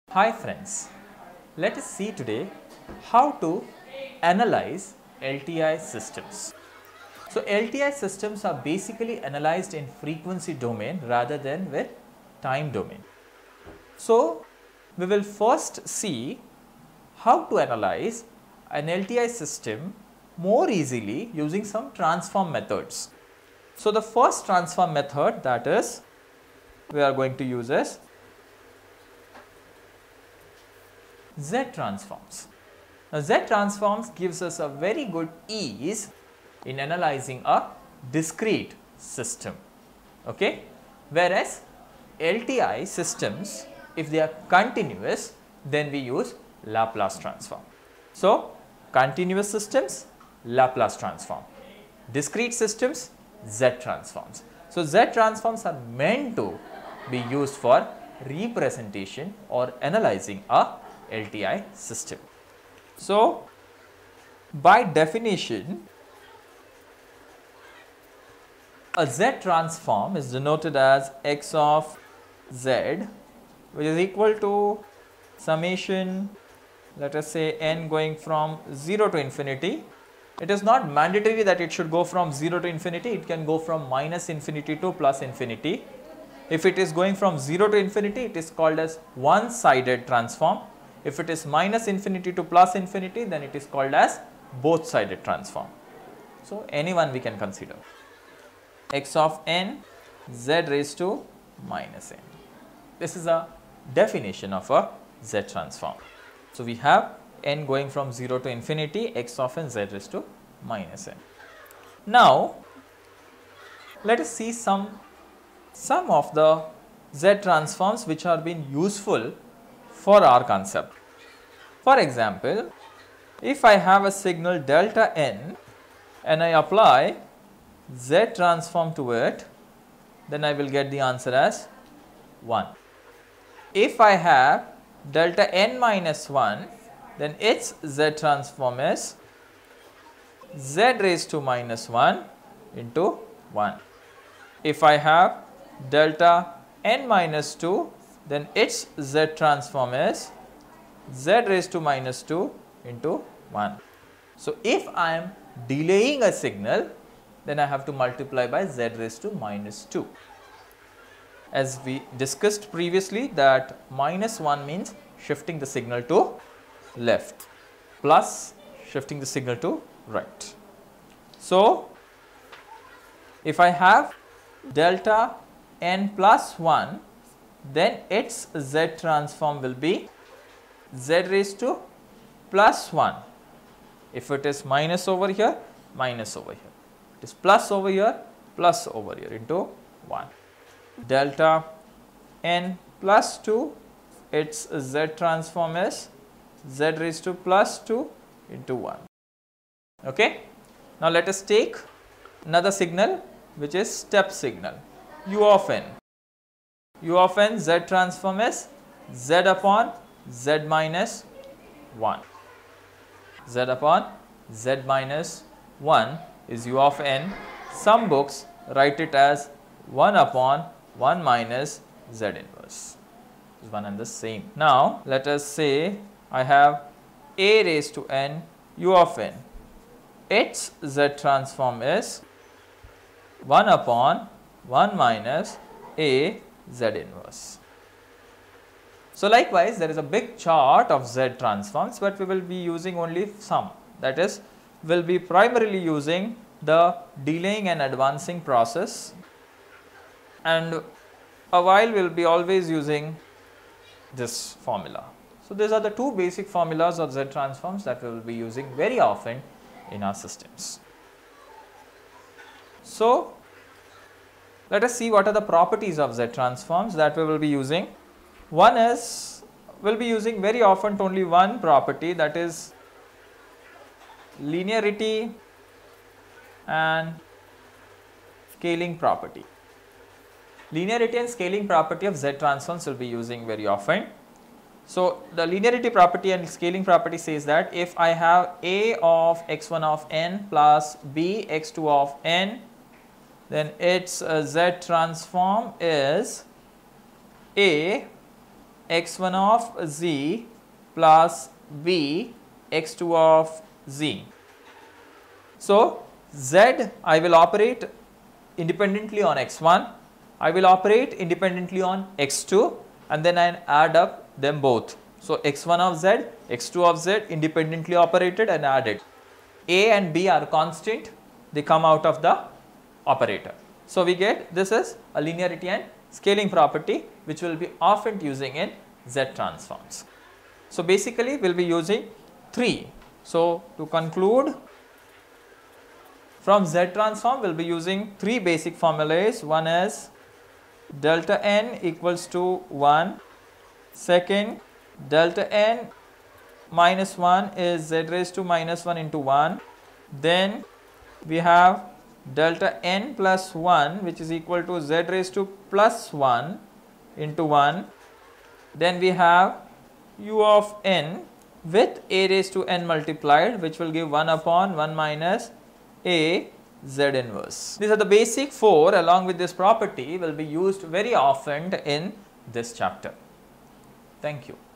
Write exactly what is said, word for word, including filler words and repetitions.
Hi friends, let us see today how to analyze L T I systems. So L T I systems are basically analyzed in frequency domain rather than with time domain. So we will first see how to analyze an L T I system more easily using some transform methods. So the first transform method that is we are going to use is Ztransforms. Now Ztransforms gives us a very good ease in analyzing a discrete system, okay? Whereas L T I systems, if they are continuous, then we use Laplace transform. So continuous systems, Laplace transform. Discrete systems, Ztransforms. So Ztransforms are meant to be used for representation or analyzing a L T I system. So by definition, a Z-transform is denoted as x of z, which is equal to summation, let us say n going from zero to infinity. It is not mandatory that it should go from zero to infinity, it can go from minus infinity to plus infinity. If it is going from zero to infinity, it is called as one-sided transform. If it is minus infinity to plus infinity, then it is called as both-sided transform. So any one we can consider. X of n, z raised to minus n. This is a definition of a Z transform. So we have n going from zero to infinity, x of n, z raised to minus n. Now let us see some, some of the Z transforms which are being useful for our concept. For example, if I have a signal delta n and I apply Z transform to it, then I will get the answer as one. If I have delta n minus one, then its Z transform is z raised to minus one into one. If I have delta n minus two, then its Z transform is z raised to minus two into one. So if I am delaying a signal, then I have to multiply by z raised to minus two. As we discussed previously, that minus one means shifting the signal to left, plus shifting the signal to right. So if I have delta n plus one, then its Z transform will be z raised to plus one. If it is minus over here, minus over here. It is plus over here, plus over here into one. Delta n plus two, its Z transform is z raised to plus two into one. Okay. Now let us take another signal which is step signal, u of n. U of n, Z transform is z upon z minus one. Z upon z minus one is u of n. Some books write it as one upon one minus z inverse. It is one and the same. Now let us say I have a raised to n u of n. Its Z transform is one upon one minus a z inverse. So likewise, there is a big chart of Z transforms, but we will be using only some. That is, we will be primarily using the delaying and advancing process, and a while we will be always using this formula. So these are the two basic formulas of Z transforms that we will be using very often in our systems. So let us see what are the properties of Z transforms that we will be using. One is, we will be using very often only one property, that is linearity and scaling property. Linearity and scaling property of Z transforms will be using very often. So the linearity property and scaling property says that if I have a of x one of n plus b x two of n, then its uh, Z transform is a x one of z plus b x two of z. So, z I will operate independently on x one, I will operate independently on x two, and then I add up them both. So, x one of z, x two of z independently operated and added. A and b are constant, they come out of the operator. So, we get this is a linearity and scaling property which we will be often using in Ztransforms. So, basically we will be using three. So, to conclude, from Ztransform we will be using three basic formulas. One is delta n equals to one, second delta n minus one is z raised to minus one into one, then we have delta n plus one which is equal to z raised to plus one into one, then we have u of n with a raised to n multiplied, which will give one upon one minus a z inverse. These are the basic four. Along with this property will be used very often in this chapter. Thank you.